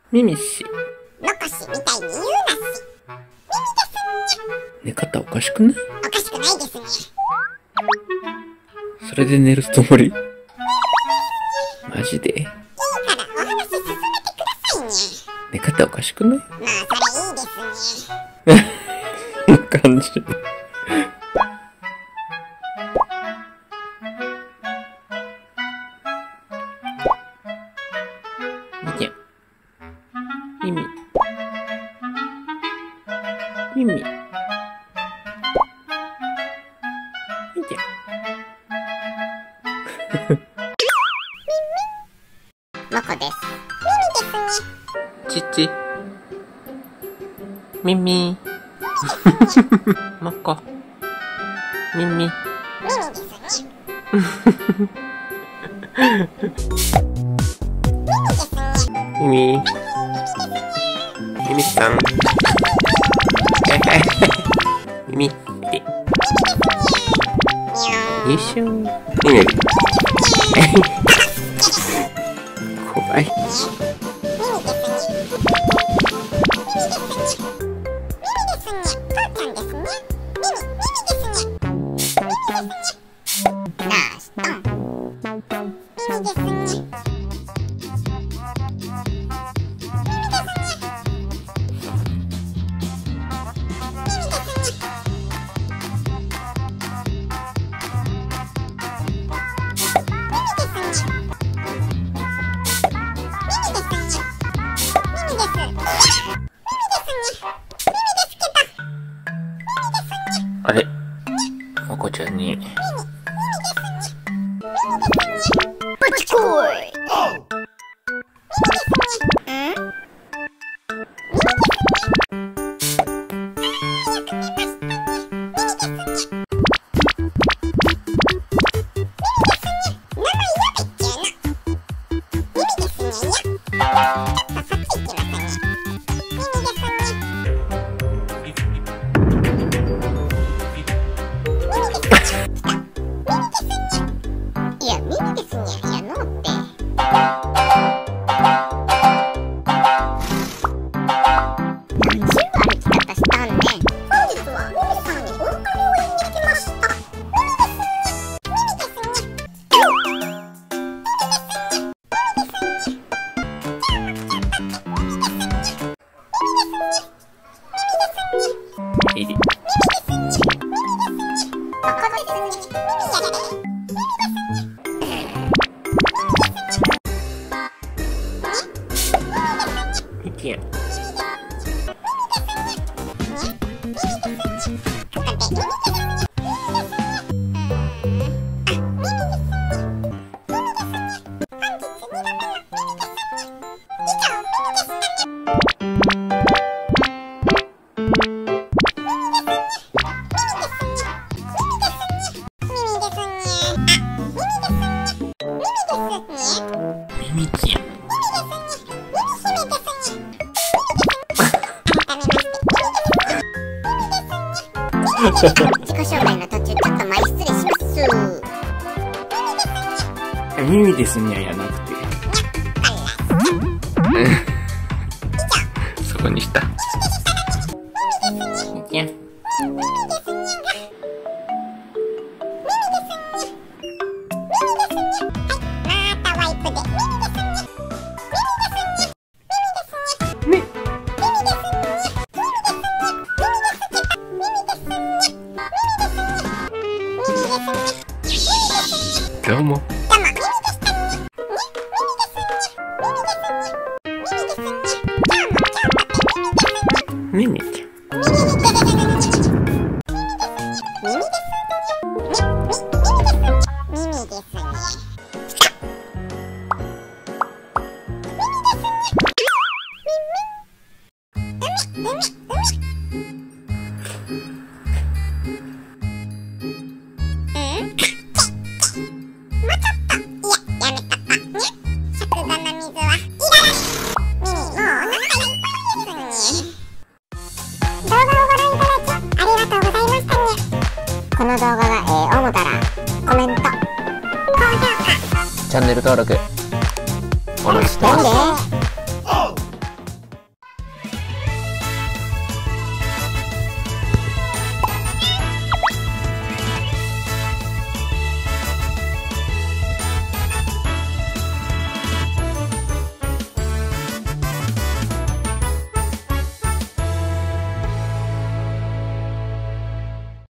ミミ氏。 残しみたいに言うなし。ミミです寝方おかしくない？ おかしくないですね。 それで寝るつもり？マジで？ いいからお話進めてくださいね。 寝方おかしくない？ まあそれいいですね。 こんな感じ。ミミ。ミミ。ミミ。 モコです。ミミですね。 父。ミミ。モコ。ミミ。 ミミですね。 ミミ。ミミさん。ミミ。で。よいしょ。ミミ。怖い。あれ、モコちゃんに。 ぶちこい。いや、ミミですにゃやのって。何ちゅう歩き方したんねん。本日はミミさんにお別れを言いに来ました。ミミですにゃ。自己紹介の途中ちょっと前失礼します。 ミミですにゃやなくて。そこにした。いや。どうも。ミミちゃん。 この動画が思ったらコメント、高評価、 チャンネル登録お待ちしてます。